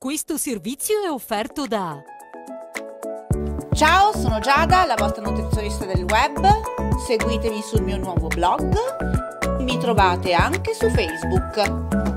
Questo servizio è offerto da... Ciao, sono Giada, la vostra nutrizionista del web. Seguitemi sul mio nuovo blog. Mi trovate anche su Facebook.